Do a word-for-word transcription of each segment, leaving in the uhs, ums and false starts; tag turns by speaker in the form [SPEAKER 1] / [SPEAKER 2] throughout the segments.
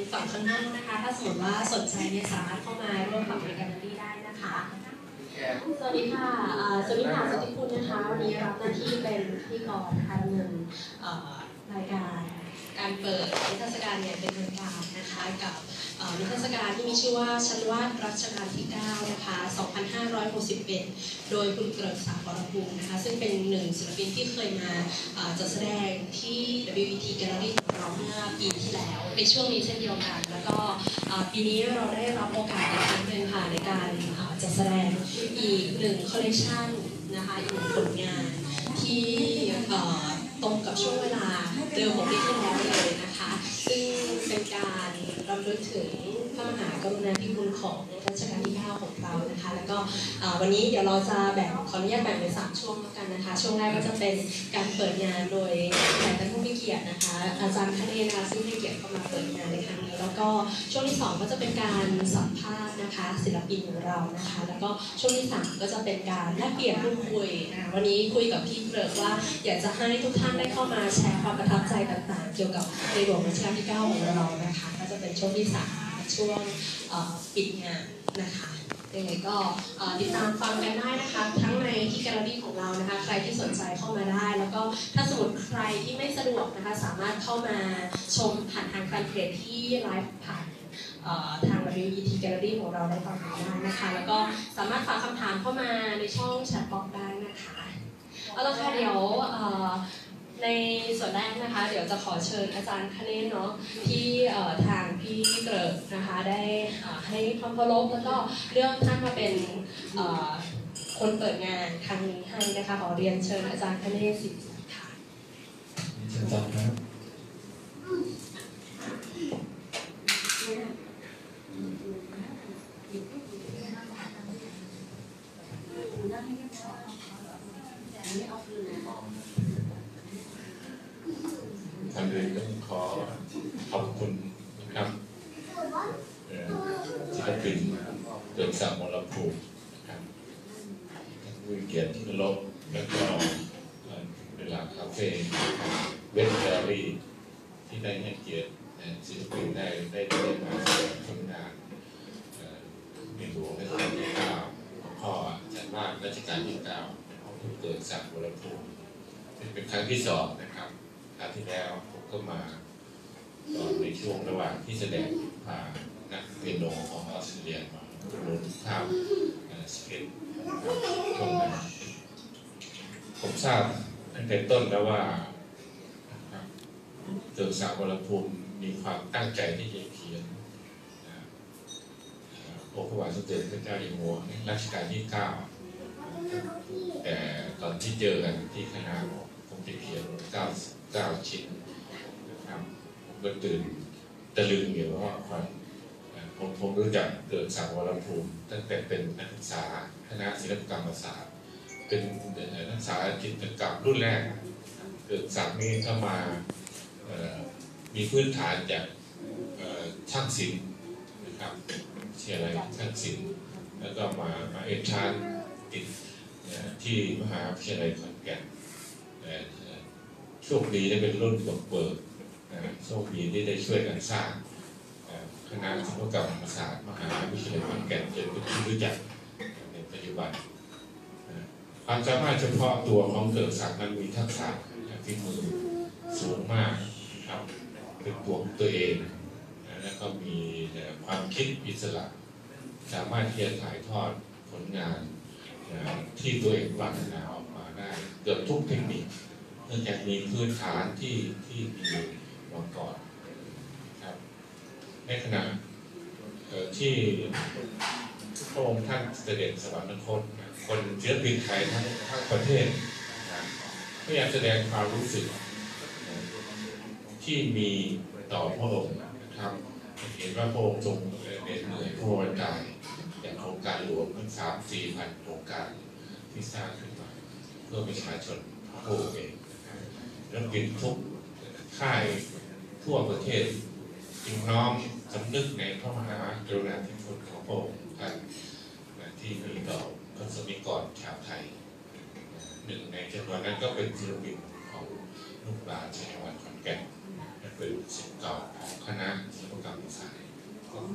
[SPEAKER 1] ฝั่งข้างหน้านะคะถ้าสมมติว่าสนใจเนี่ยสามารถเข้ามาร่วมฟังในแกลเลอรี่ได้นะคะสวัสดีค่ะสวัสดีค่ะสวัสดีคุณนะคะวันนี้รับหน้าที่เป็นพิธีกรนะคะดำเนินรายการการเปิดนิทรรศการเนี่ยเป็นทางการนะคะกับนิทรรศการที่มีชื่อว่าชั้นวาดรัชกาลที่เก้านะคะสองพันห้าร้อยหกสิบเอ็ดโดยคุณเกริกศักดิ์ วรภูมินะคะซึ่งเป็นหนึ่งศิลปินที่เคยมาจัดแสดงที่ ดับเบิลยู อี ที Gallery ของเราเมื่อปีที่แล้วในช่วงนี้เช่นเดียวกันแล้วก็ปีนี้เราได้รับโอกาสอีกครั้งหนึ่งค่ะในการจัดแสดงอีกหนึ่งคอลเลกชันนะคะอีกหนึ่งผลงานที่ตรงกับช่วงเวลาเดิมของปีที่แล้วเลยนะคะซึ่งเป็นการรำลึกถึงพระมหากรุณาธิคุณของรัชกาลที่เก้าของเรานะคะแล้วก็วันนี้เดี๋ยวเราจะแบ่งขออนุญาตแบ่งเป็นสามช่วงแล้วกันนะคะช่วงแรกก็จะเป็นการเปิดงานโดยแขกผู้มีเกียรตินะคะอาจารย์คเนศนะคะซึ่งให้เกียรติเข้ามาเปิดงานในครั้งนี้แล้วก็ช่วงที่สองก็จะเป็นการสัมภาษณ์นะคะศิลปินของเรานะคะแล้วก็ช่วงที่สามก็จะเป็นการแลกเปลี่ยนพูดคุยวันนี้คุยกับพี่เกริกว่าอยากจะให้ทุกท่านได้เข้ามาแชร์ความประทับใจต่างๆเกี่ยวกับในหลวงรัชกาลที่เก้าของเรานะคะก็จะเป็นช่วงที่สามช่วงปิดงานนะคะยังไงก็ติดตามฟังกันได้นะคะทั้งในที่แกลเลอรี่ของเรานะคะใครที่สนใจเข้ามาได้แล้วก็ถ้าสมมติใครที่ไม่สะดวกนะคะสามารถเข้ามาชมผ่านทางแฟนเพจที่ไลฟ์ผ่านทาง ดับเบิลยู อี ที Gallery ของเราได้ฟังกันได้นะคะแล้วก็สามารถฝากคำถามเข้ามาในช่องแชทบ็อกซ์ได้นะคะเอาละค่ะเดี๋ยวในส่วนแรกนะคะเดี๋ยวจะขอเชิญอาจารย์คเนศเนาะที่ทางพี่เกริกนะคะได้ให้ความเคารพแล้วก็เลือกท่านมาเป็นคนเปิดงานครั้งนี้ให้นะคะขอเรียนเชิญอาจารย์คเนศสิทธิ์ค่ะ
[SPEAKER 2] เชิญครับครับท่านอื่นต้องขอขอบคุณนะครับศิลปินเกิดศักดิ์ วรภูมินะครับผู้เกียรติที่เคารพแล้วก็เวลาคาเฟ่เวทแกลเลอรี่ที่ได้ให้เกียรติศิลปินได้ได้ได้มาแสดงผลงานในหลวงรัชกาลที่เก้าพ่อท่านว่ารัชกาลที่เก้าพ่อผู้เกิดศักดิ์ วรภูมิเป็นครั้งที่สองนะครับคราวที่แล้วผมก็มาตอนในช่วงระหว่างที่แสดงพานักเปียโนของออสเตรเลียมาโน้ตข้ามสเก็ตตรงนั้นผมทราบตั้งแต่ต้นแล้วว่าเกิดศักดิ์ วรภูมิมีความตั้งใจที่จะเขียนองค์พระบาทสมเด็จพระเจ้าอยู่หัวรัชกาลที่เก้าแต่ตอนที่เจอกันที่คณะผมจะเขียนเก้าเก้าชิ้นนะครับผมก็ตื่นตะลึงอยู่ว่าผมผมรู้จักเกิดศักดิ์ วรภูมิตั้งแต่เป็นนักศึกษาคณะศิลปกรรมศาสตร์เป็นนักศึกษาจิตรกรรมรุ่นแรกเกิดศักดิ์นี้เข้ามามีพื้นฐานจากช่างศิลป์นะครับเชียร์อะไรช่างศิลป์แล้วก็มามาเอ็นทรานติดที่มหาวิทยาลัยขอนแก่นโชคดีได้เป็นรุ่นเปิดโชคดีที่ได้ช่วยกันสร้างคณะศิลปกรรมศาสตร์มหาวิทยาลัยขอนแก่นจนเป็นที่รู้จักในปัจจุบันความสามารถเฉพาะตัวของเกิดศักดิ์นั้นมีทักษะที่มือสูงมากครับเป็นตัวของตัวเองแล้วก็มีความคิดอิสระสามารถที่จะถ่ายทอดผลงานที่ตัวเองปรารถนาออกมาได้เกือบทุกเทคนิคเนื่องจากมีพื้นฐานที่ที่มีมาก่อนครับในขณะที่พระองค์ท่านเสด็จสวรรคตคนศิลปินไทยทั้งทั้งประเทศพยายามแสดงความรู้สึกที่มีต่อพระองค์นะครับเห็นว่าพระองค์ทรงเหน็ดเหนื่อยพระวรกายจากโครงการหลวงทั้งสามสี่พันโครงการที่สร้างขึ้นมาเพื่อประชาชนพระองค์เองแล้วกินทุกค่ายทั่วประเทศจึงน้อมสำนึกในพระมหากรุณาธิคุณของพระองค์ท่านที่มีต่อพระสมิกรชาวไทยหนึ่งในจำนวนนั้นก็เป็นศิลปินของลูกหลานชาวจังหวัดขอนแก่นเป็นศิลป์เก่าของคณะศิลปกรรมศาสตร์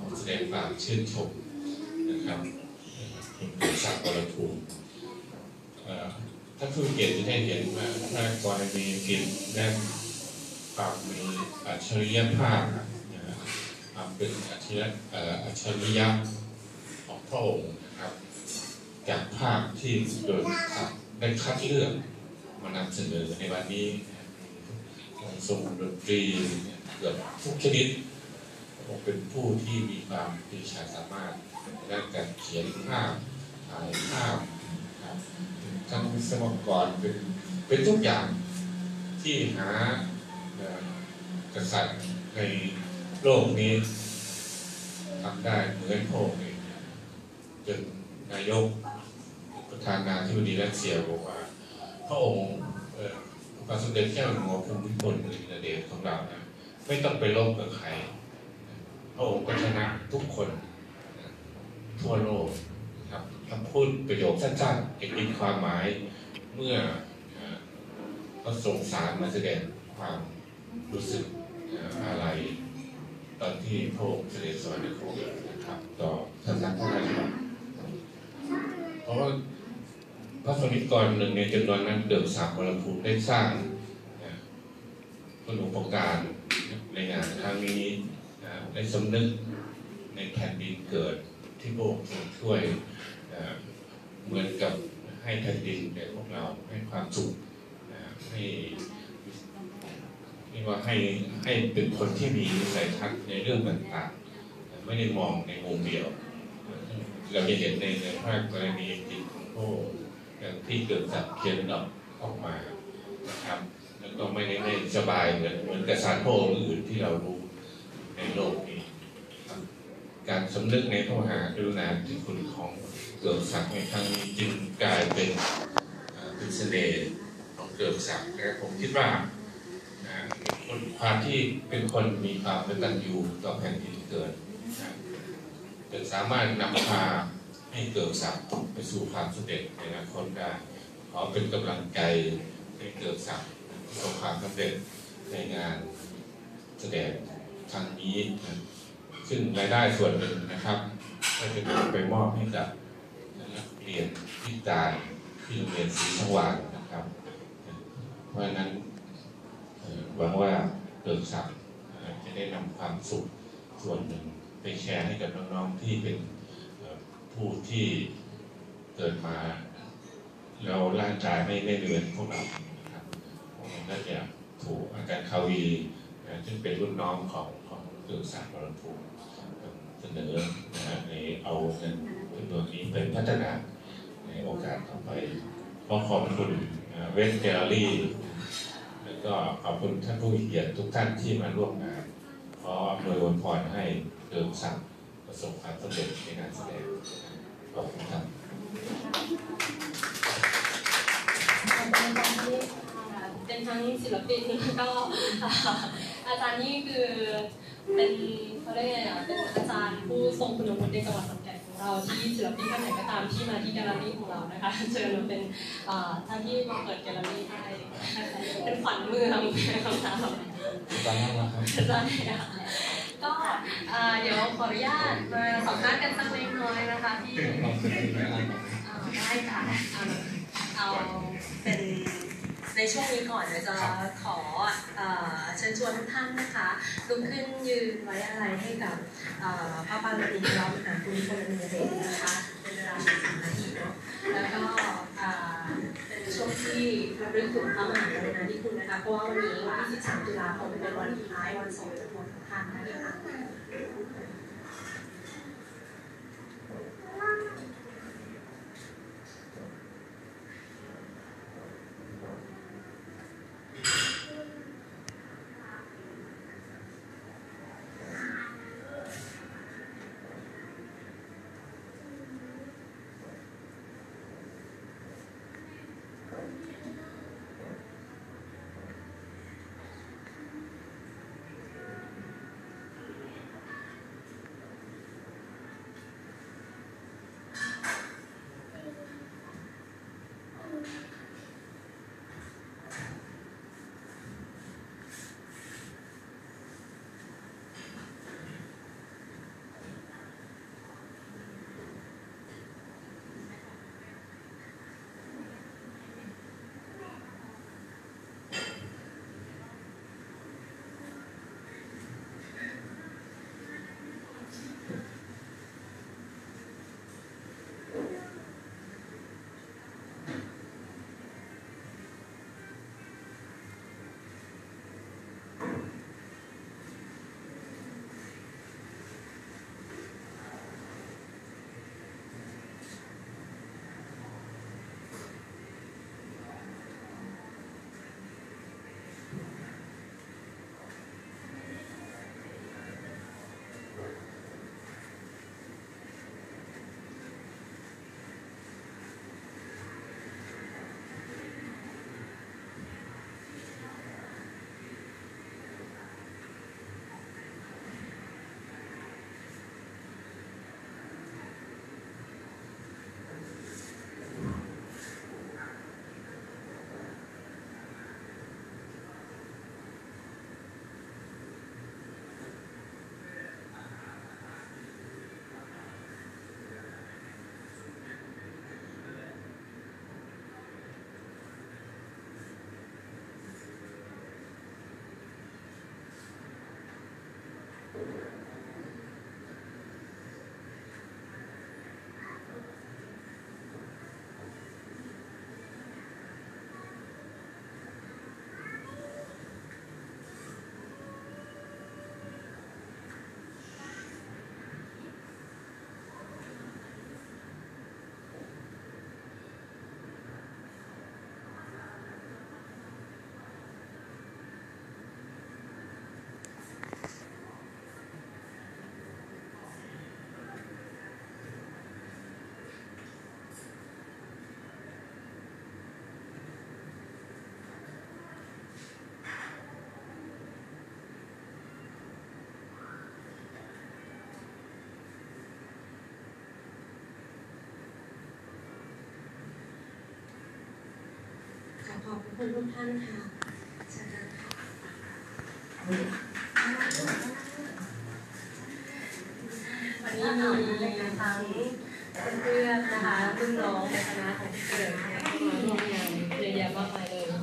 [SPEAKER 2] ขอแสดงความชื่นชมนะครับคุณเกียรติศักดิ์วรภูมิท่านผู้เกียรติจะได้เห็นว่าพระกรณียกิจและความมีอัจฉริยภาพความเป็นอัจฉริยะอัจฉริยะของพระองค์นะครับจากภาพที่โดยได้คัดเลือกมานำเสนอในวันนี้ทรงดนตรีเกือบทุกชนิดเป็นผู้ที่มีความปรีชาสามารถด้านการเขียนภาพถ่ายภาพทั้งวิศวกรเป็นเป็นทุกอย่างที่หากษัตริย์ในโลกนี้ทำได้เหมือนพระองค์เองจนนายกประธานาธิบดีรัสเซียบอกว่าพระองค์พระสมเด็จเจ้าอยู่หัวภูมิพลอดุลยเดชของเรานะไม่ต้องไปลบกับใครพระองค์ก็ชนะทุกคนทั่วโลกครับคำพูดประโยคสั้นๆเอกมีความหมายเมื่อเขาส่งสารมาแสดงความรู้สึกอะไรตอนที่พระองค์เสด็จสวรรคตนะครับต่อสำนักพระราชวังเพราะว่าพระสนิกรหนึ่งในจำนวนนั้นเดิมสามวรภูมิได้สร้างคุณูปการในงานครั้งนี้ได้สำนึกในแผ่นดินเกิดที่พระองค์ทรงช่วยเหมือนกับให้แผ่นดินแก่พวกเราให้ความสุขให้เรียกว่าให้ให้เป็นคนที่มีวิสัยทัศน์ในเรื่องต่างๆไม่ได้มองในมุมเดียวเราจะเห็นในในภาคกรณีจิตของพระองค์ที่เกิดจากเขียนออกออกมานะครับแล้วก็ไม่ได้ไม่สบายเหมือนเหมือนกษัตริย์พระองค์อื่นที่เรารู้ในโลกนี้การสำนึกในพระมหากรุณาธิคุณของเกิดศักดิ์ในครั้งนี้จึงกลายเป็นเป็นเสน่ห์ของเกิดศักดิ์และผมคิดว่าคนความที่เป็นคนมีความกตัญญูต่อแผ่นดินเกิดจะสามารถนำพาให้เกิดศักดิ์ไปสู่ความสำเร็จในอนาคตได้ขอเป็นกำลังใจให้เกิดศักดิ์ประสบความสำเร็จในงานแสดงครั้งนี้ซึ่งรายได้ส่วนหนึ่งนะครับก็จะนำไปมอบให้กับนักเรียนพิการที่โรงเรียนศรีสว่างนะครับเพราะฉะนั้นหวังว่าเกิดศักดิ์จะได้นำความสุขส่วนหนึ่งไปแชร์ให้กับน้องๆที่เป็นผู้ที่เกิดมาเราร่างกายไม่ได้เรือนพวกเรานะครับพวกเราก็จะถูกอาจารย์คาวีซึ่งเป็นรุ่นน้องของของเกิดศักดิ์วรภูมิเสนอในเอาเงินจำนวนนี้ไปพัฒนาในโอกาสต่อไปขอขอบคุณเวสแกลเลอรี่แล้วก็ขอบคุณท่านผู้มีเกียรติทุกท่านที่มาร่วมงานขออำนวยอวยพรให้เกิดศักดิ์ประสบความสำเร็จในงานแสดงขอบคุณครับ
[SPEAKER 1] เป็นทั้งศิลปินแล้วก็อาจารย์นี่คือเป็นเขาเรียกไงอ่ะเป็นอาจารย์ผู้ทรงคุณวุฒิในจังหวัดขอนแก่นของเราที่ศิลปินท่านไหนก็ตามที่มาที่แกลเลอรี่ของเรานะคะเชิญมาเป็นท่านที่มาเปิดแกลเลอรี่ให้เป็นขวัญเมืองของเรา
[SPEAKER 2] ตอนนั้นนะครับ
[SPEAKER 1] ใช่ค่ะก็เดี๋ยวขออนุญาตมาสัมภาษณ์กันสักเล็กน้อยนะคะที่ได้ค่ะเอาเป็นในช่วงนี้ก่อนเดี๋ยวจะขอเชิญชวนทุกท่านนะคะลุกขึ้นยืนไว้อะไรให้กับพระบารมีเรามหาภูมิพลอดุลยเดชนะคะเป็นเวลาสามนาทีเนาะแล้วก็เป็นช่วงที่ระลึกถึงพระมหากรุณาธิคุณนะคะเพราะว่าวันนี้วันที่สิบสามตุลาคมเป็นวันคล้ายวันสมรสของท่านนะคะขอบคุณทุกท่านค่ะเชิญค่ะวันนี้มีทั้งเพื่อนๆนะคะรุ่นน้องในคณะของพี่เกิดมาร่วมงานเยอะแยะมากมายเลย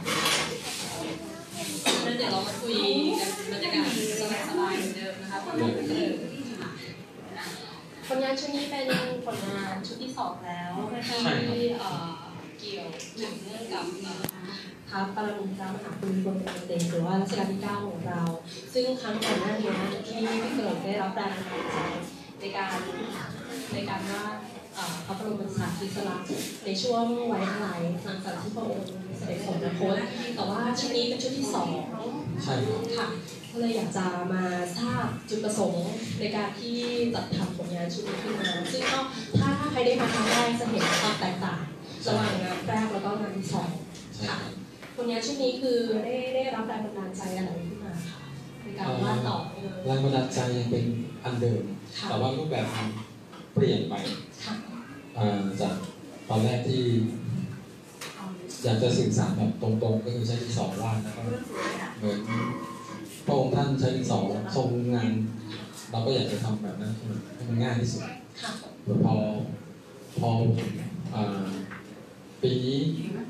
[SPEAKER 1] งั้นเดี๋ยวเรามาคุยกันบรรยากาศสบายๆเหมือนเดิมนะคะพี่เกิดผลงานชุดนี้เป็นผลงานชุดที่สองแล้วที่เกี่ยวถึงเรื่องกับพระปรมินทรมหาภูมิพลอดุลยเดชหรือว่ารัชกาลที่เก้าของเราซึ่งครั้งก่อนหน้านี้ที่พี่เกิดได้รับแรงบันดาลใจในการในการวาดพระบรมสารีริกธาตุในช่วงไว้อาลัยหลังจากที่พระองค์เสด็จสวรรคตแต่ว่าชุดนี้เป็นชุดที่สองใช่ค่ะก็เลยอยากจะมาทราบจุดประสงค์ในการที่จัดทำผลงานชุดนี้ขึ้นมาซึ่งก็ถ้าถ้าใครได้มาครั้งแรกจะเห็นความแตกต่างระหว่างงานแรกแล้วก็งานที่สองค่ะผลงานชุดนี้คือได้ได้รับแรงบันดาลใจอะไรขึ้นมาค่ะในการวาดต่อแรง
[SPEAKER 3] บันดาลใจยังเป็นอันเดิมแต่ว่ารูปแบบมันเปลี่ยนไปจากตอนแรกที่อยากจะสื่อสารแบบตรงๆก็คือใช้ดินสอวาดนะครับเหมือนพระองค์ท่านใช้ดินสอทรงงานเราก็อยากจะทำแบบนั้นให้มันง่ายที่สุดพอพอปีนี้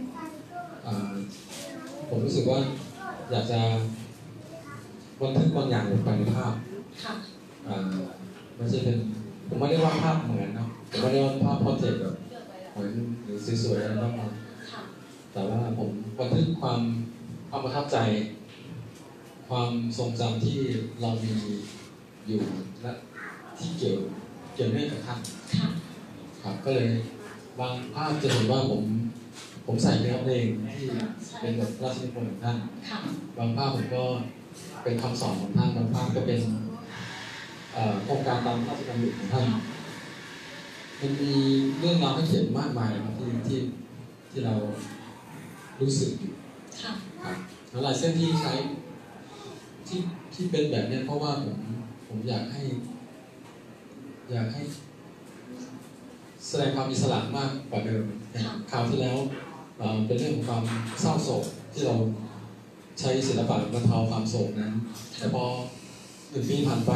[SPEAKER 3] ผมรู้สึกว่าอยากจะบันทึกบางอย่างลงไปในภาพไม่ใช่เป็นผมไม่ได้วาดภาพเหมือนนะผมไม่ได้วาดภาพพอร์เทรตแบบเหมือนหรือสวยๆอะไรบ้างแต่ว่าผมบันทึกความความประทับใจความทรงจำที่เรามีอยู่และที่เกี่ยวเกี่ยวเนื่องกับท่านครับก็เลยบางภาพจะเห็นว่าผมผมใส่เนื้อเพลงที่เป็นแบบราชนิพนธ์ของท่านบางภาพผมก็เป็นคำสอนของท่านบางภาพก็เป็นโครงการตามราชดำริของท่านมันมีเรื่องราวให้เขียนมากมายนะครับที่ที่ที่เรารู้สึกอยู่ครับแล้วลายเส้นที่ใช้ที่ที่เป็นแบบนี้เพราะว่าผมผมอยากให้อยากให้แสดงความอิสระมากกว่าเดิมคราวที่แล้วเป็นเรื่องของความเศร้าโศกที่เราใช้ศิลปะบรรเทาความโศกนั้นแต่พอหนึ่งปีผ่านไป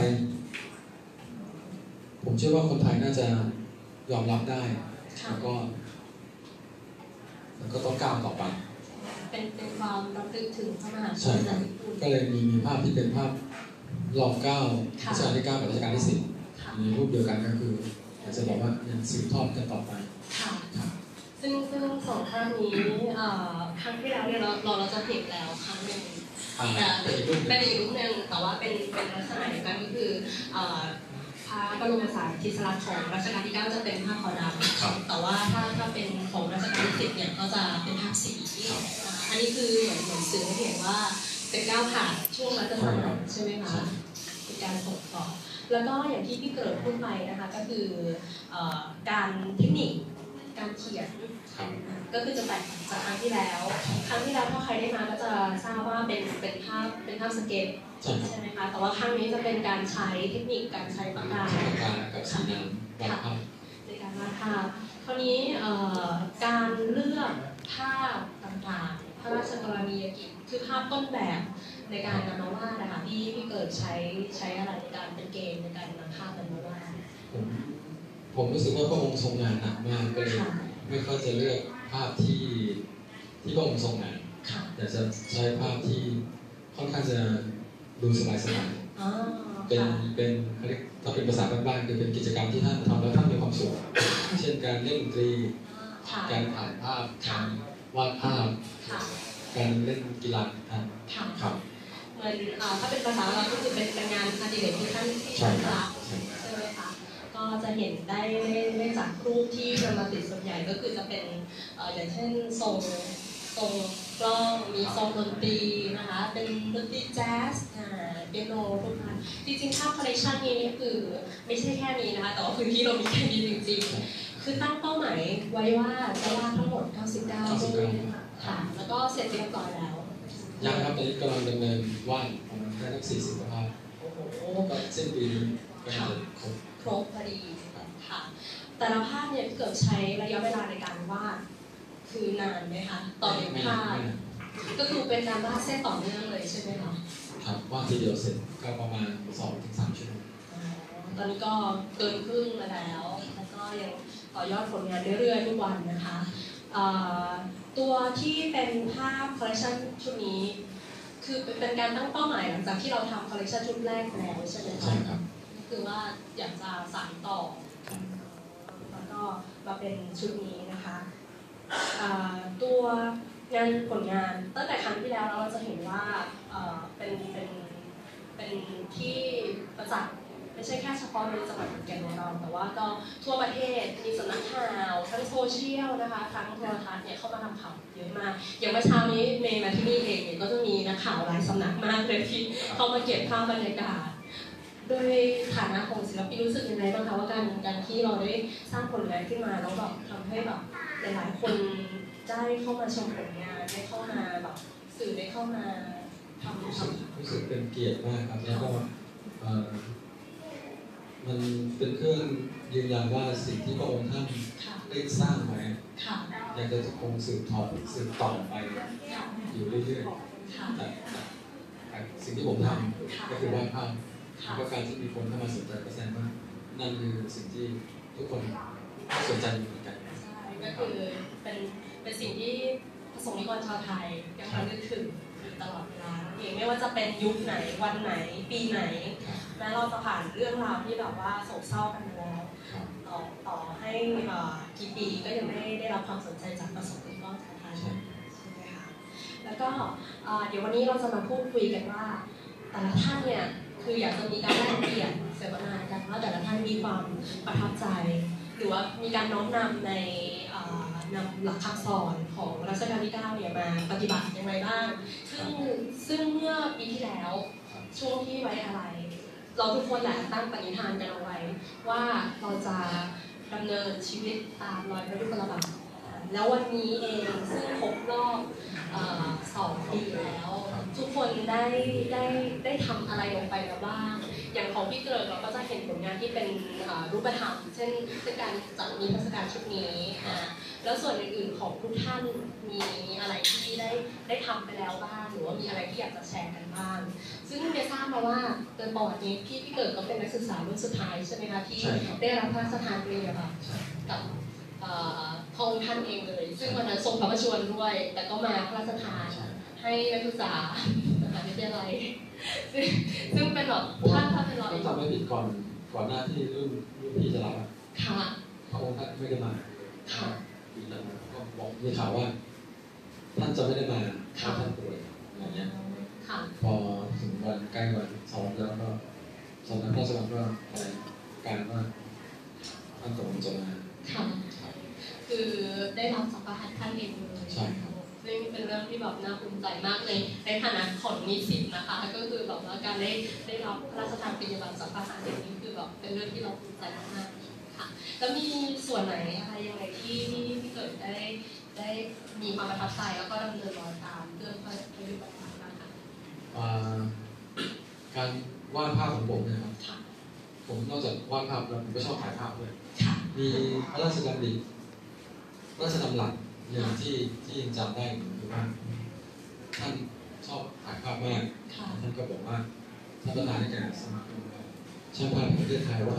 [SPEAKER 3] ผมเชื่อว่าคนไทยน่าจะยอมรับได้แล้วก็แล้วก็ต้องก้าวต่อไป
[SPEAKER 1] เป็นเป็นความรำลึกถึงพระมหาก
[SPEAKER 3] ษัตริย์ก็เลยมีมีภาพที่เป็นภาพรอบเก้ารัชกาลที่เก้ากับรัชกาลที่สิบมีรูปเดียวกันก็คืออยากจะบอกว่ายังสืบทอดกันต่อไป
[SPEAKER 1] ค่ะซึ่งซึ่งสองภาพนี้ครั้งที่แล้วเนี่ยเราเราเราจะเห็นแล้วครั้งหนึ่งแต่เป็นอีกรูปหนึ่งแต่ว่าเป็นเป็นลักษณะเดียวกันก็คือพระบรมสารีริกธาตุของรัชกาลที่เก้าจะเป็นภาพขาวดำแต่ว่าถ้าถ้าเป็นของรัชกาลที่สิบเนี่ยก็จะเป็นภาพสีอันนี้คือเหมือนเหมือนสื่อให้เห็นว่าเป็นก้าวผ่านช่วงรัชสมัยใช่ไหมคะเป็นการส่งต่อแล้วก็อย่างที่พี่เกิดพูดไปนะคะก็คือการเทคนิคการเขียนก็คือจะแตกต่างจากครั้งที่แล้วครั้งที่แล้วถ้าใครได้มาก็จะทราบว่าเป็นเป็นภาพเป็นภาพสเก็ตใช่ไหมคะแต่ว่าครั้งนี้จะเป็นการใช้เทคนิคการใช้ปากกา
[SPEAKER 3] กับสีน้ำวาดภาพ
[SPEAKER 1] ในการวาดภาพคราวนี้การเลือกภาพต่างๆพระราชกรณียกิจคือภาพต้นแบบในการนำมาวาดนะคะพี่พี่เกิดใช้ใช้อะไรในการเป็นเกณฑ์ในการนำภาพนั้นมาวาด
[SPEAKER 3] ผมรู้สึกว่าพระองค์ทรงงานหนักมากก็เลยไม่ค่อยจะเลือกภาพที่ที่พระองค์ทรงงานอยากจะใช้ภาพที่ค่อนข้างจะดูสบายๆเป็นเป็นเขาเรียกถ้าเป็นภาษาบ้านๆคือเป็นกิจกรรมที่ท่านทำแล้วท่านมีความสุขเช่นการเล่นดนตรีการถ่ายภาพการวาดภาพการเล่นกีฬาท่านครับ
[SPEAKER 1] เหมือนถ้าเป็นภาษาเราก็คือเป็นงานอดิเรกที่ท่านที่ท่านรักใช่ไหมคะก็จะเห็นได้ได้จากรูปที่นำมาติดส่วนใหญ่ก็คือจะเป็นอย่างเช่นทรงทรงกล้องมีทรงดนตรีนะคะเป็นดนตรีแจ๊สเปียโนพวกนั้นจริงๆถ้าคอลเลคชันนี้นี่คือไม่ใช่แค่นี้นะคะแต่ว่าพื้นที่เรามีแค่นี้จริงๆคือตั้งเป้าหมายไว้ว่าจะวาดทั้งหมดเก้าสิบเก้ารูปค่ะแล้วก็เสร็จเรียบร้อยแล้ว
[SPEAKER 3] ยังครับตอนนี้กำลังดำเนินวาดประมาณแค่สักสี่สิบภาพโอ้โหก็เส้นปีนี้ก็จะครบ
[SPEAKER 1] ครบพอดีค่ะแต่ละภาพเนี่ยเกิดใช้ระยะเวลาในการวาดคือนานไหมคะต่อหนึ่งภาพก็คือเป็นการวาดเส้นต่อเนื่องเลยใช่ไหมคะ
[SPEAKER 3] ครับวาดทีเดียวเสร็จก็ประมาณสองถึงสามชั่วโมง
[SPEAKER 1] ตอนนี้ก็เกินครึ่งมาแล้วแล้วก็ยังต่อยอดผลงานเรื่อยๆทุกวันนะคะตัวที่เป็นภาพคอลเลคชันชุดนี้คือเป็นการตั้งเป้าหมายหลังจากที่เราทำคอลเลคชันชุดแรกแล้วใช่ไหมคะ
[SPEAKER 3] ใช่ครับ
[SPEAKER 1] คือว่าอยากจะสานต่อแล้วก็มาเป็นชุดนี้นะคะตัวงานผลงานตั้งแต่ครั้งที่แล้วเราจะเห็นว่าเป็นเป็นเป็นที่ประจักษ์ไม่ใช่แค่เฉพาะในจังหวัดขอนแก่นของเราแต่ว่าก็ทั่วประเทศมีสำนักข่าวทั้งโซเชียลนะคะทั้งโทรทัศน์เนี่ยเข้ามาทำข่าวเยอะมากอย่างเมื่อเช้านี้เมย์มาที่นี่เองเนี่ยก็จะมีนักข่าวหลายสำนักมากเลยที่เข้ามาเก็บภาพบรรยากาศโดยฐานะของศิลปินรู้สึกยังไงบ้างคะว่าการการที่เราได้สร้างผลงานขึ้นมาแล้วแบบทำให้แบบหลายๆคนได้เข้ามาชมผลงานได้เข้ามาแบบสื่อได้เข้ามาทำ
[SPEAKER 3] รู้สึกรู้สึกเป็นเกียรติมากครับแล้วก็มันเป็นเครื่องยืนยันว่าสิ่งที่พระองค์ท่านได้สร้างไว้อยากจะคงสืบทอดสืบต่อไปอยู่เรื่อยๆแต่สิ่งที่ผมทำก็คือวาดภาพแล้วก็การที่มีคนเข้ามาสนใจก็แสดงว่านั่นคือสิ่งที่ทุกคนสนใจเหมือนกัน
[SPEAKER 1] ใช่ก็คือเป็นเป็นสิ่งที่ประสงค์นิกรชาวไทยยังระลึกถึงตลอดเวลาเองไม่ว่าจะเป็นยุคไหนวันไหนปีไหนแม้เราจะผ่านเรื่องราวที่แบบว่าโศกเศร้ากันมาแล้วต่อต่อให้กี่ปีก็ยังไม่ได้รับความสนใจจากประสงค์นิกรชาวไทยใช่ไหมคะแล้วก็เดี๋ยววันนี้เราจะมาพูดคุยกันว่าแต่ละท่านเนี่ยคืออยากจะมีการแลกเปลี่ยนเสวนากันว่าแต่ละท่านมีความประทับใจหรือว่ามีการน้อมนำในนำหลักคำสอนของรัชกาลที่เก้าเนี่ยมาปฏิบัติอย่างไรบ้างซึ่งซึ่งเมื่อปีที่แล้วช่วงที่ไว้อะไรเราทุกคนแหละตั้งปณิธานกันเอาไว้ว่าเราจะดำเนินชีวิตตามรอยพระยุคลบาทแล้ววันนี้เองซึ่งครบรอบสองปีแล้วทุกคนได้ได้ได้ทำอะไรลงไปแล้วบ้างอย่างของพี่เกิร์กเราก็จะเห็นผลงานที่เป็นรูปธรรมเช่นเช่นการจัดนิทรรศการชุดนี้แล้วส่วนอื่นๆของทุกท่านมีอะไรที่ได้ได้ทำไปแล้วบ้างหรือว่ามีอะไรที่อยากจะแชร์กันบ้างซึ่งเมย์ทราบมาว่าโดยประวัตินี้พี่พี่เกิร์กก็เป็นนักศึกษารุ่นสุดท้ายใช่ไหมคะที่ได้รับพระราชทานปริญญาบัตรกับพระองค์ท่านเองเลยซึ่งวันนั้นทรงพระประชวรด้วยแต่ก็มาพระราชทานให้นักศึกษามหาวิทยาลัยซึ่งเป็นแบบท่านท่านเป็นเราเอง
[SPEAKER 3] ทำไม่ผิดก่อนก่อนหน้าที่รุ่นรุ่นพี่จะรับ
[SPEAKER 1] ค่ะ
[SPEAKER 3] พระองค์ท่านไม่ได้มาค่ะปีนั้นก็บอกมีข่าวว่าท่านจะไม่ได้มาท่านป่วยอย่างเงี้ยพอถึงวันใกล้วันซ้อมแล้วก็สำนักพระราชวังก็แถลงการว่าท่านกำลังจะมา
[SPEAKER 1] ค่ะคือได้รับสัมภาษณ์ท่านเองเลย
[SPEAKER 3] ใช่ครับ
[SPEAKER 1] ซึ่งเป็นเรื่องที่แบบน่าภูมิใจมากเลยในฐานะของนิสิตนะคะก็คือแบบว่าการได้ได้รับพระราชทานปริญญาบัตรสัมภาษณ์อย่างนี้คือแบบเป็นเรื่องที่เราภูมิใจมากๆค่ะแล้วมีส่วนไหนอะไรยังไงที่ที่ที่เกิดได้ได้มีความประทับใจแล้วก็ดำเนินรอยตามเรื่องพระยุคลบาทบ้างคะ
[SPEAKER 3] การวาดภาพของผมนะครับผมนอกจากวาดภาพแล้วผมก็ชอบถ่ายภาพด้วยมีพระราชดำริพระราชดำรัสอย่างที่ที่ยังจำได้คือว่าท่านชอบถ่ายภาพมากท่านก็บอกว่าท่านประธานในการสมาคมช่างภาพแห่งประเทศไทยว่า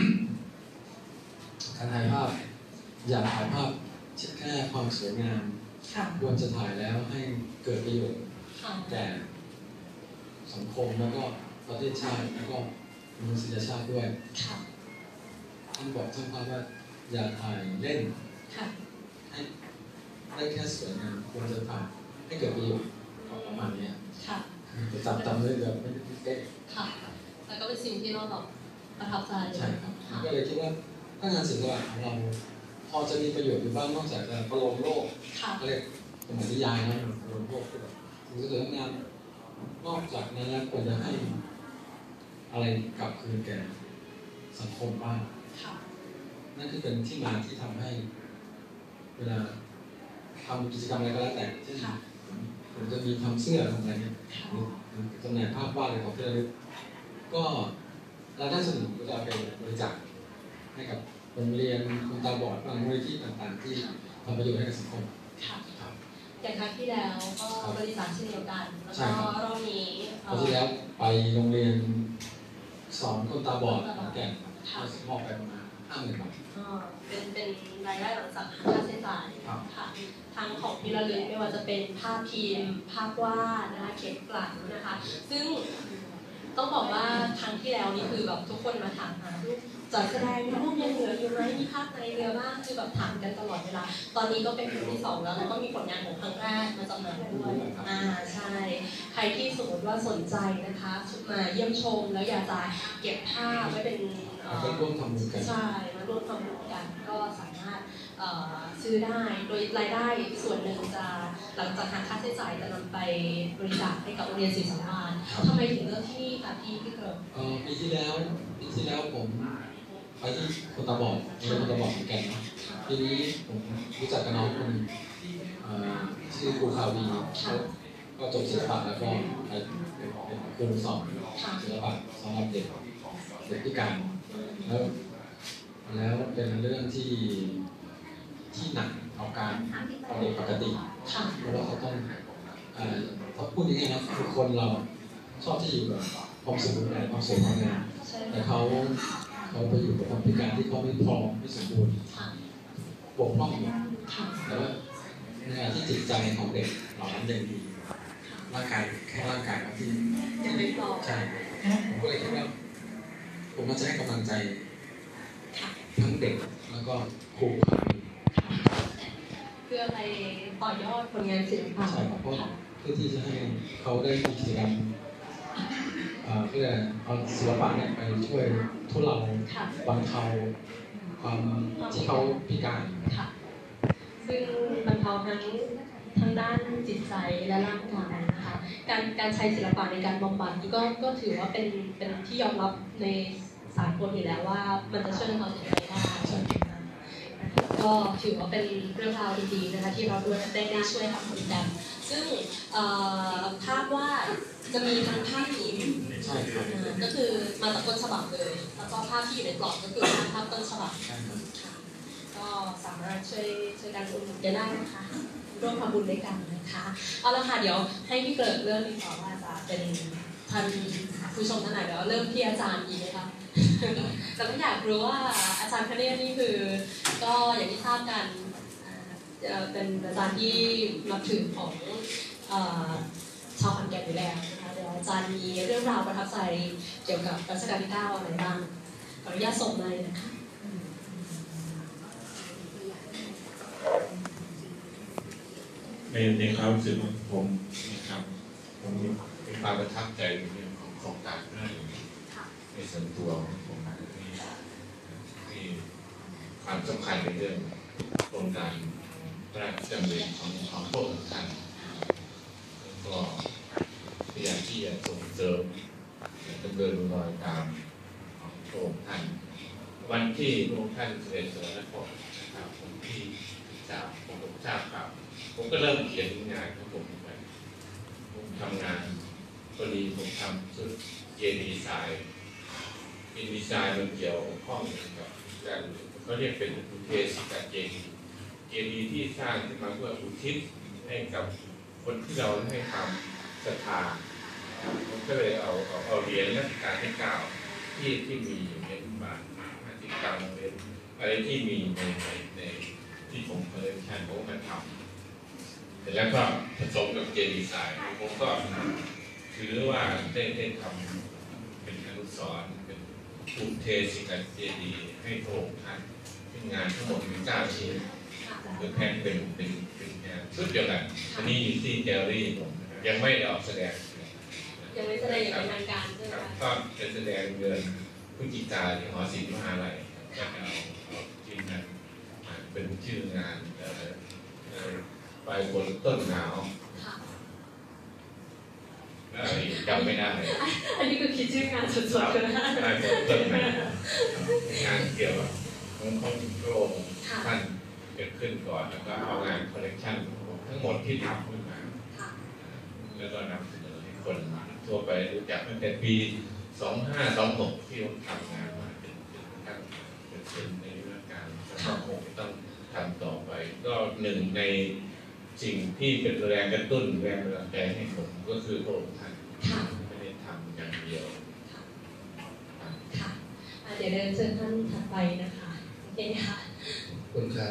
[SPEAKER 3] การถ่ายภาพอย่าถ่ายภาพแค่ความสวยงามควรจะถ่ายแล้วให้เกิดประโยชน์แก่สังคมแล้วก็ประเทศชาติแล้วก็มนุษยชาติด้วย
[SPEAKER 1] ค่ะ
[SPEAKER 3] ท่านบอกท่านว่าอย่าถ่ายเล่น
[SPEAKER 1] ค่ะ
[SPEAKER 3] ให้ได้แค่สวยงามควรจะถ่ายให้เกิดประโยชน์ประมาณนี้
[SPEAKER 1] ค่ะ
[SPEAKER 3] จะจำจำเลยแบบไม่ได้เป๊ะ
[SPEAKER 1] ค่ะแล้วก็เป็นสิ่งที่เราแบบประทับใจ
[SPEAKER 3] ใช่ครับ
[SPEAKER 1] ค่ะ
[SPEAKER 3] ก็เลยคิดว่าถ้างานศิลปะของเราพอจะมีประโยชน์อยู่บ้างนอกจากการประโลมโลก
[SPEAKER 1] ค่ะ
[SPEAKER 3] เขาเรียกสมัยนิยายนะประโลมโลกคือแบบสิ่งที่เกิดขึ้นงานนอกจากนั้นแล้วควรจะให้อะไรกลับคืนแก่สังคมบ้าง
[SPEAKER 1] ค่ะ
[SPEAKER 3] นั่นคือเป็นที่มาที่ทำให้เวลาทำกิจกรรมอะไรก็แล้วแต่เช่นผมจะมีทำเสื้อทำอะไรเนี่ยหรือจำหน่ายภาพวาดอะไรของที่ระลึกก็รายได้ส่วนหนึ่งก็จะไปบริจาคให้กับโรงเรียนคนตาบอดบางมูลนิธิต่างๆที่ทำประโยชน์ให้กับสังคม
[SPEAKER 1] ค่ะอย่างครั้งที่แล้วก็บริจาคเช่นเดียวกัน แล้วก็รอบนี้
[SPEAKER 3] คราวที่แล้วไปโรงเรียนสอนคนตาบอดขอนแก่นก็มอบไปประมาณห้าหมื่นบาท
[SPEAKER 1] เป็นเป็นรายได้หลังจากหักค่าใช้จ่ายค่ะทั้งของที่ระลึกไม่ว่าจะเป็นภาพพิมพ์ภาพวาดนะคะเข็มกลัดนะคะซึ่งต้องบอกว่าครั้งที่แล้วนี่คือแบบทุกคนมาถามหารูปจัดแสดงรูปยังเหลืออยู่ไหมมีภาพในเรือบ้างคือแบบถามกันตลอดเวลาตอนนี้ก็เป็นครั้งที่สองแล้วแล้วก็มีผลงานของครั้งแรกมาจำหน่ายด้วยอ่าใช่ใครที่สมมติว่าสนใจนะคะมาเยี่ยมชมแล้วอยากจะเก็บภาพไว้เป็น
[SPEAKER 3] ก็ร่วมทำบุญกัน
[SPEAKER 1] ใช่มาร่วมทำบุญกันก็สามารถซื้อได้โดยรายได้ส่วนหนึ่งจะหลังจากหักค่าใช้จ่ายจะนำไปบริจาคให้กับโรงเรียนศรีสัมพันธ์ทำไมถึงเลือกที่นี่คะพี่พี่เกิด
[SPEAKER 3] ปีที่แล้วปีที่แล้วผมไปที่คนตาบอดเรียนคนตาบอดเหมือนกันนะทีนี้ผมรู้จักกับน้องคนชื่อครูคาวีก็จบศิลปะแล้วก็เป็นครูสอนศิลปะสำหรับเด็กเด็กพิการแล้วแล้วเป็นเรื่องที่ที่หนักเอาการเอาเด็กปกติเพราะว่าเขาต้องถ้าพูดยังไงนะคือคนเราชอบที่อยู่กับความสมบูรณ์แบบความสวยความงามแต่เขาเขาไปอยู่กับความพิการที่เขาไม่พร้อมไม่สมบูรณ์บกพร่องอยู่แต่ว่าในขณะที่จิตใจของเด็กเหล่านั้นยังดีร่างกายแค่ร่างกายที่
[SPEAKER 1] ยังไม่พร้อม
[SPEAKER 3] ใช่ผมก็เลยคิดว่าผมมาจะให้กำลังใจทั้งเด็กแล้วก็ครู
[SPEAKER 1] เพื่อไปต่อยอดผลงานศิลปะ
[SPEAKER 3] ใช่ครับเพราะเพื่อที่จะให้เขาได้มีกิจกรรมเพื่อเอาศิลปะเนี่ยไปช่วยทุเลาบรรเทาความที่เขาพิการ
[SPEAKER 1] ค่ะซึ่งบรรเทาทั้งทั้งด้านจิตใจและร่างกายนะคะการการใช้ศิลปะในการบำบัดนี่ก็ก็ถือว่าเป็นเป็นที่ยอมรับในสากลอยู่แล้วว่ามันจะช่วยบรรเทาจิตใจได้ก็ถือว่าเป็นเรื่องราวดีๆนะคะที่เราได้ได้ช่วยทำผลงานซึ่งภาพวาดจะมีทั้งภาพพิมพ์ก็คือมาจากต้นฉบับเลยแล้วก็ภาพที่อยู่ในกล่องก็คือภาพต้นฉบับก็สามารถช่วยช่วยกันอุดหนุนได้นะคะร่วมทำบุญด้วยกันนะคะเอาละค่ะเดี๋ยวให้พี่เกิดเรื่องนี้ต่อว่าจะเป็นท่านผู้ชมท่านไหนเดี๋ยวเริ่มที่อาจารย์อีกไหมคะแต่ก็อยากรู้ว่าอาจารย์คเนศนี่คือก็อย่างที่ทราบกันเป็นอาจารย์ที่นับถือของชาวขอนแก่นอยู่แล้วนะคะเดี๋ยวอาจารย์มีเรื่องราวประทับใจเกี่ยวกับรัชกาลที่เก้าอะไรบ้างขออนุญาตส่งเลยนะคะ
[SPEAKER 2] ในในความรู้สึกของผมนะครับผมมีความประทับใจในเรื่องของโครงการเรื่องในส่วนตัวของผมมีมีความสำคัญในเรื่องโครงการพระราชดำริของของพวกท่านก็พยายามที่จะส่งเสริมดำเนินรอยตามของพระองค์ท่านวันที่พระองค์ท่านเสด็จสวรรคตนะครับผมที่ทราบผมก็ทราบครับผมก็เริ่มเขียนงานของผมไปผมทำงานพอดีผมทำชุดเจดีไซน์เจดีไซน์มันเกี่ยวข้องกับการเขาเรียกเป็นอุเทศกเจดีเจดีที่สร้างขึ้นมาเพื่ออุทิศให้กับคนที่เราให้ความศรัทธาผมก็เลยเอาเอาเอาเหรียญรัชกาลที่เก้าที่ที่มีอยู่ในบ้านห้าสิบเก้าเหรียญอะไรที่มีในในในที่ผมเคยใช้ผมมาทำแล้วก็ผสมกับเจดีไซน์ผมก็ถือว่าได้ได้ทำเป็นอนุสรณ์เป็นภูมิเทศิกันเจดีย์ให้พระองค์ท่านเป็นงานทั้งหมดเป็นเก้าชิ้นคือแพ็คเป็นเป็นเป็นงานชุดเดียวกันอันนี้อยู่ที่แกลเลอรี่ยังไม่ได้ออกแสดง
[SPEAKER 1] ยังไม่แสดงอย่างเป็นทางการใช่ไหมคะ
[SPEAKER 2] ก็จะแสดงเดือนพฤศจิกายนที่หอศิลป์มหาลัยก็จะเอาเอาชิ้นนั้นเป็นชื่องานปลายฝนต้นหนาวจำไม่ได้
[SPEAKER 1] อันนี้คือคิดชื่องานสดๆเลยนะ
[SPEAKER 2] ปลายฝนต้นหนาวงานเกี่ยวกับของของพระองค์ท่านเกิดขึ้นก่อนแล้วก็เอางานคอลเลกชันทั้งหมดที่ทำขึ้นมาแล้วก็นำเสนอให้คนทั่วไปรู้จักตั้งแต่ปีสองห้าสองหกที่ผมทำงานมาเป็นการเป็นในเรื่องการสองหกต้องทำต่อไปก็หนึ่งในสิ่งที่เป็นแรงกระตุ้นแรงบันดาลใจให้ผมก็คือพระองค์ท่านไม่ได้ทำอย่างเดียว
[SPEAKER 1] ค่ะเดี๋ยวเดินเชิญท่านถัดไปนะคะโอเคค่ะ
[SPEAKER 3] คุณครับ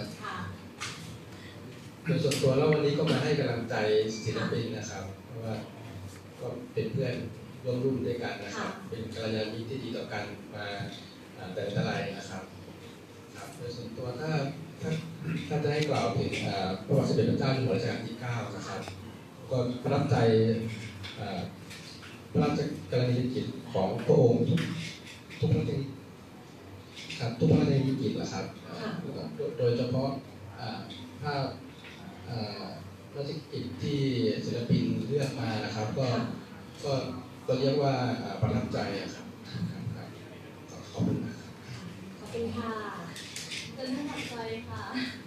[SPEAKER 3] โดยส่วนตัวแล้ววันนี้ก็มาให้กำลังใจศิลปินนะครับเพราะว่าก็เป็นเพื่อนร่วมรุ่นด้วยกันนะครับเป็นกัลยาณมิตรที่ดีต่อกันมาแต่เท่าไรนะครับครับโดยส่วนตัวถ้าถ้าถ้าจะให้กล่าวถึงพระบาทสมเด็จพระเจ้าอยู่หัวรัชกาลที่เก้านะครับก็ประทับใจพระราชกรณียกิจของพระองค์ทุกทุกพระราชครับทุกพระราชกรณียกิจนะครับโดยเฉพาะภาพราชกิจที่ศิลปินเลือกมานะครับก็ก็ก็เรียกว่าประทับใจครับขอบคุณมาก
[SPEAKER 1] ขอบคุณค่ะเป็นท่านถัดไปค่ะ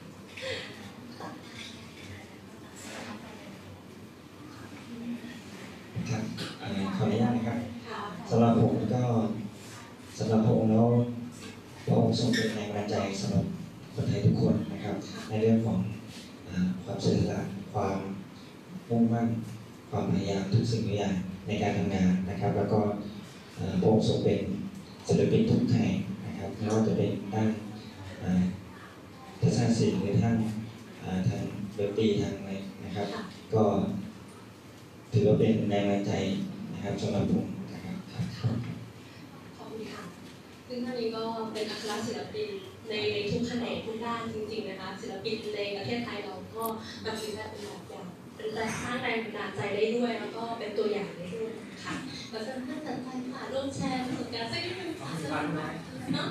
[SPEAKER 4] ครับขออนุญาตนะครับสำหรับผมก็สำหรับพระองค์แล้วพระองค์ทรงเป็นแรงบันดาลใจสำหรับคนไทยทุกคนนะครับในเรื่องของความเสียสละความมุ่งมั่นความพยายามทุกสิ่งทุกอย่างในการทำงานนะครับแล้วก็พระองค์ทรงเป็นศิลปินทุกแขนงนะครับไม่ว่าจะเป็นด้านทัศนศิลป์หรือท่านทางดนตรีทางอะไรนะครับก็ถือว่าเป็นแรงบันดาลใจนะครับสำหรับผมนะครับ
[SPEAKER 1] ขอบคุณค่ะซึ่งท่านนี้ก็เป็นอัครศิลปินในในทุกแขนงทุกด้านจริงๆนะคะศิลปินในประเทศไทยเราก็นำถือได้เป็นแบบอย่างเป็นแรงสร้างแรงบันดาลใจได้ด้วยแล้วก็เป็นตัวอย่างได้ด้วยค่ะแล้วก็ท่านจัดไปค่ะร่วมแชร์ประสบการณ์สักนิดนึงค่ะสักนิดนึงเนาะ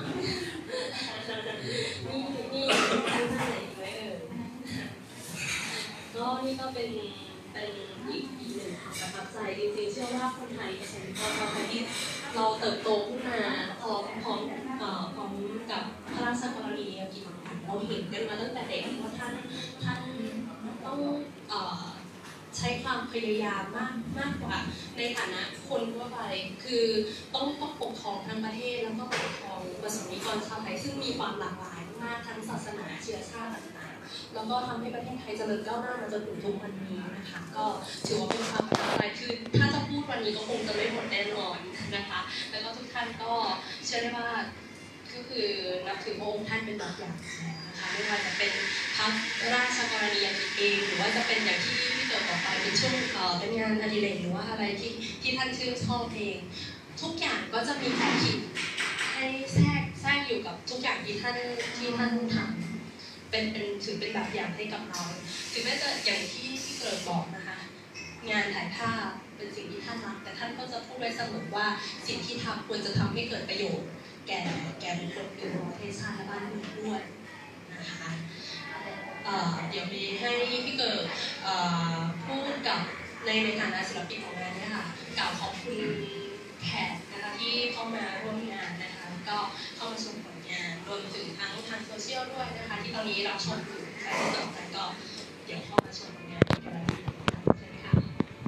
[SPEAKER 1] นี่นี่ท่านไหนไว้เอ่ยก็นี่ก็เป็นเป็นอีกอีกหนึ่งความประทับใจจริงๆเชื่อว่าคนไทยเองพอเราที่เราเติบโตขึ้นมาพร้อมพร้อมเอ่อพร้อมกับพระราชกรณียกิจต่างๆเราเห็นกันมาตั้งแต่เด็กว่าท่านท่านต้องเอ่อใช้ความพยายามมากมากกว่าในฐานะคนทั่วไปคือต้องต้องปกครองทั้งประเทศแล้วก็ปกครองประสบนิกรชาวไทยซึ่งมีความหลากหลายมากทั้งศาสนาเชื้อชาติต่างๆแล้วก็ทำให้ประเทศไทยเจริญก้าวหน้ามาจนถึงทุกวันนี้นะคะก็ถือว่าเป็นความประทับใจคือถ้าจะพูดวันนี้ก็คงจะไม่หมดแน่นอนนะคะแล้วก็ทุกท่านก็เชื่อได้ว่าก็คือนับถือพระองค์ท่านเป็นแบบอย่างนะคะไม่ว่าจะเป็นพระราชกรณียกิจเองหรือว่าจะเป็นอย่างที่ที่เกิดต่อไปเป็นช่วงเอ่อเป็นงานอดิเรกหรือว่าอะไรที่ที่ท่านชื่นชอบเองทุกอย่างก็จะมีข้อคิดให้แทรกแทรกอยู่กับทุกอย่างที่ท่านที่ท่านทำเป็นเป็นถือเป็นแบบอย่างให้กับเราถึงแม้จะอย่างที่ที่เกิดบอกนะคะงานถ่ายภาพเป็นสิ่งที่ท่านรักแต่ท่านก็จะพูดไว้เสมอว่าสิ่งที่ทำควรจะทำให้เกิดประโยชน์แก่แก่บุคคลอื่นประเทศชาติและบ้านเมืองด้วยนะคะเดี๋ยวมีให้พี่เกิดพูดกับในในฐานะศิลปินของงานนี้ค่ะกล่าวขอบคุณแขกนะคะที่เข้ามาร่วมงานนะคะก็เข้ามาชมผลงานรวมถึงทั้งทางโซเชียลด้วยนะคะที่ตอนนี้รับชมอยู่ใครที่สนใจก็เดี๋ยวเข้ามาชมผลงานกันได้ใช่ไหมคะ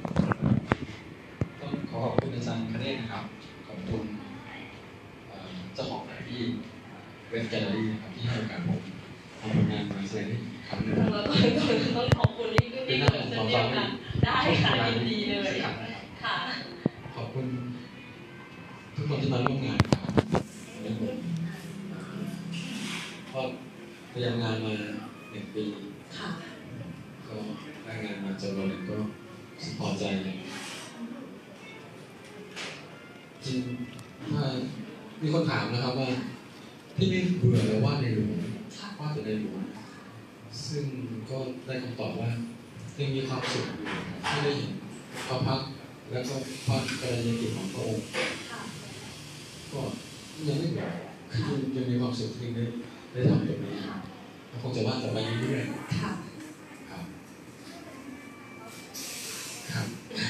[SPEAKER 3] ต้องขอขอบคุณอาจารย์คเนศนะครับขอบคุณเจ้าของที่เว็บแกลเลอรี่นะครับที่ให้โอกาสผมทำผลงานมาแสดงที่คำนึง
[SPEAKER 1] เราต้องขอบคุณที่ที่เกิดเช่นเดียวกันได้ค่ะยินดีเลยค่ะ
[SPEAKER 3] ขอบคุณทุกคนที่มาร่วมงานครับก็พยายามงานมาหนึ่งปีก็ได้งานมาจนวันนี้ก็พอใจจริงถ้านี่คนถามนะครับว่าที่นี่เบื่อแล้วว่าในหลวงว่าแต่ในหลวงซึ่งก็ได้คำตอบว่ายังมีความสุขอยู่ที่ได้เห็นพระพักตร์แล้วก็พระกรณียกิจของพระองค์ก็ยังไม่เบื่อคือยังมีความสุขที่ได้ได้ทำแบบนี้คงจะว่าต่อไปเรื่อยๆครับครับ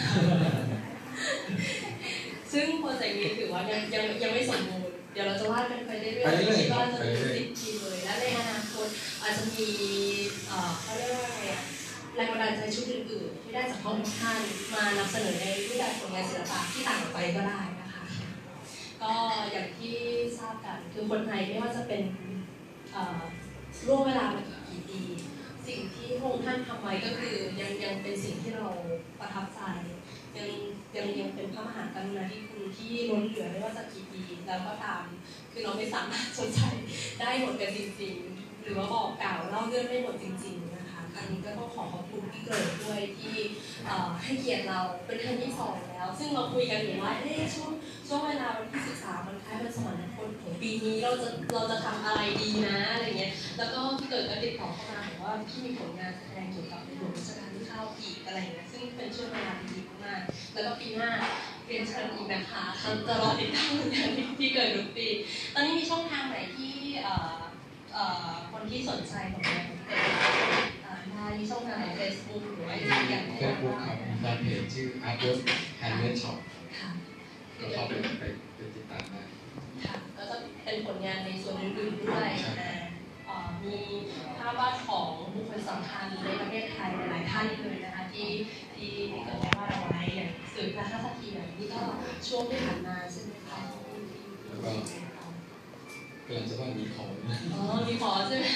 [SPEAKER 1] ซึ่งโปรเจกต์นี้ถือว่ายังยังยังไม่สมบูรณ์เดี๋ยวเราจะวาดกันไปเรื่อยๆคิดว่าจะมีสิบทีเลยและในอนาคตอาจจะมีเอ่อเขาเรียกว่าไงอะแรงบันดาลใจชุดอื่นๆที่ได้จากพระองค์ท่านมานำเสนอในรูปแบบผลงานศิลปะที่ต่างออกไปก็ได้นะคะก็อย่างที่ทราบกันคือคนไทยไม่ว่าจะเป็นร่วมเวลามากี่ปีสิ่งที่พระองค์ท่านทำไว้ก็คือยังยังเป็นสิ่งที่เราประทับใจยังยังยังเป็นพระมหากรุณาธิคุณที่ล้นเหลือไม่ว่าจะกี่ปีแล้วก็ตามคือเราไม่สามารถชดใช้ได้หมดกันจริงๆหรือว่าบอกกล่าวเล่าเรื่องได้หมดจริงๆนะคะอันนี้ก็ต้องขอขอบคุณพี่เกิดด้วยที่ให้เกียรติเราเป็นครั้งที่สองแล้วซึ่งเราคุยกันอยู่ว่าเอ๊ะช่วงช่วงเวลาวันที่สิบสามมันคล้ายวันสมรรถคนของปีนี้เราจะเราจะทำอะไรดีนะอะไรเงี้ยแล้วก็พี่เกิดก็ติดต่อเข้ามาบอกว่าพี่มีผลงานแสดงเกี่ยวกับในหลวงรัชกาลที่เก้าอีกอะไรเงี้ยซึ่งเป็นช่วงเวลาดีมากแล้วก็ปีหน้าเรียนเชิญอีกนะคะจะรอติดตามผลงานที่เกิดทุกปีตอนนี้มีช่องทางไหนที่คนที่สนใจของเราเกิดได้มีช่องทางไหน Facebook หรือว่าอย่างไร
[SPEAKER 3] Facebook ครับมีแฟนเพจชื่อ Artwork Handmade Shop ก็เข้าไปไปติดตามได้
[SPEAKER 1] ค่ะก็จะเป็นผลงานในส่วนอื่นๆด้วยมีภาพวาดของบุคคลสำคัญในประเทศไทยหลายท่านเลยนะคะที่ที่เกิดวาดเอาไว้อย่างสื่อพระราชสักขีแบบนี้ก็ช่วงที่ผ่านมาใช่ไหมคะ
[SPEAKER 3] แล้วก็กำลังจะว่ามีขอ
[SPEAKER 1] อ๋อมีขอใช่ไหม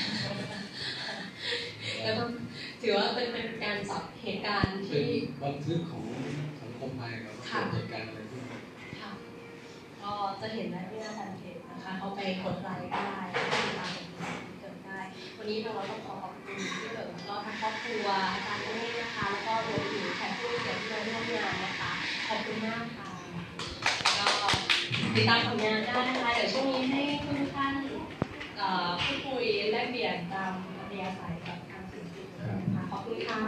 [SPEAKER 1] แล้วก็ถือว่าเป็นเป็นการจับเหตุการณ์ที่
[SPEAKER 3] บันทึกของสังคมไทยครับเหตุการณ์อะไรขึ้น
[SPEAKER 1] ค่ะก็จะเห็นได้ที่หน้าแฟนเพจนะคะเขาไปกดไลค์ได้ติดตามเกิดได้วันนี้เราต้องขอขอบคุณที่เกิดแล้วก็ทางครอบครัวอาจารย์นี่นะคะแล้วก็รวมถึงแขกผู้เกียรติที่มาร่วมงานนะคะขอบคุณมากค่ะก็ติดตามผลงานได้นะคะเดี๋ยวช่วงนี้ให้ทุกท่านพูดคุยแลกเปลี่ยนตามอัธยาศัยกับทางศิลปินนะคะขอบคุณค่ะ